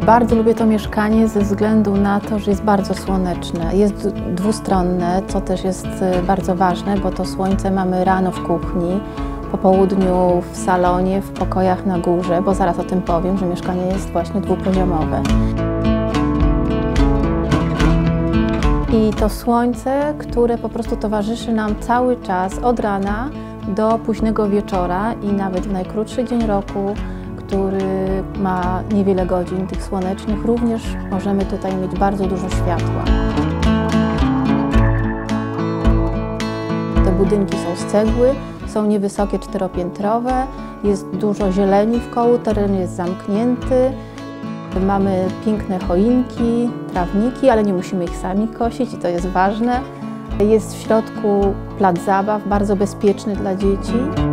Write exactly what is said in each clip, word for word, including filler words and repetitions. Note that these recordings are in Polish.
Bardzo lubię to mieszkanie ze względu na to, że jest bardzo słoneczne. Jest dwustronne, co też jest bardzo ważne, bo to słońce mamy rano w kuchni, po południu w salonie, w pokojach na górze, bo zaraz o tym powiem, że mieszkanie jest właśnie dwupoziomowe. I to słońce, które po prostu towarzyszy nam cały czas, od rana do późnego wieczora i nawet w najkrótszy dzień roku, który ma niewiele godzin tych słonecznych, również możemy tutaj mieć bardzo dużo światła. Te budynki są z cegły, są niewysokie, czteropiętrowe, jest dużo zieleni wkoło, teren jest zamknięty. Mamy piękne choinki, trawniki, ale nie musimy ich sami kosić i to jest ważne. Jest w środku plac zabaw, bardzo bezpieczny dla dzieci.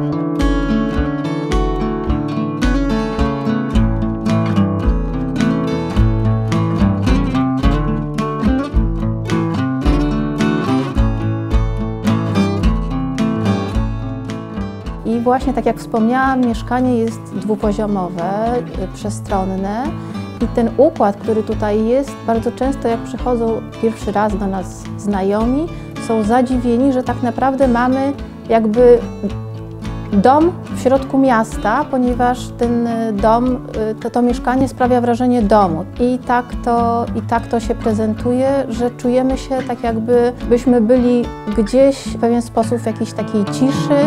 I właśnie tak jak wspomniałam, mieszkanie jest dwupoziomowe, przestronne. I ten układ, który tutaj jest, bardzo często jak przychodzą pierwszy raz do nas znajomi, są zadziwieni, że tak naprawdę mamy jakby dom w środku miasta, ponieważ ten dom, to, to mieszkanie sprawia wrażenie domu. I tak, to, I tak to się prezentuje, że czujemy się tak jakby byśmy byli gdzieś w pewien sposób w jakiejś takiej ciszy.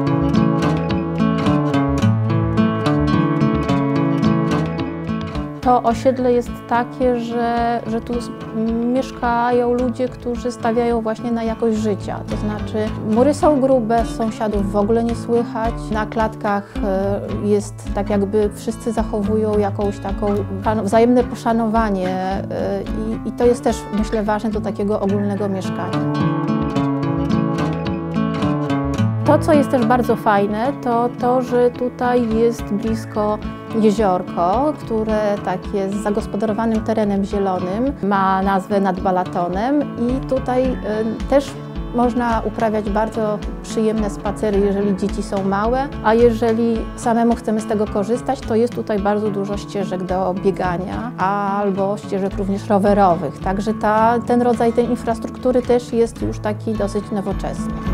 To osiedle jest takie, że, że tu mieszkają ludzie, którzy stawiają właśnie na jakość życia. To znaczy mury są grube, sąsiadów w ogóle nie słychać. Na klatkach jest tak jakby wszyscy zachowują jakąś taką wzajemne poszanowanie i, i to jest też, myślę, ważne do takiego ogólnego mieszkania. To, co jest też bardzo fajne, to to, że tutaj jest blisko jeziorko, które tak jest zagospodarowanym terenem zielonym, ma nazwę Nad Balatonem i tutaj y, też można uprawiać bardzo przyjemne spacery, jeżeli dzieci są małe, a jeżeli samemu chcemy z tego korzystać, to jest tutaj bardzo dużo ścieżek do biegania, albo ścieżek również rowerowych, także ta, ten rodzaj tej infrastruktury też jest już taki dosyć nowoczesny.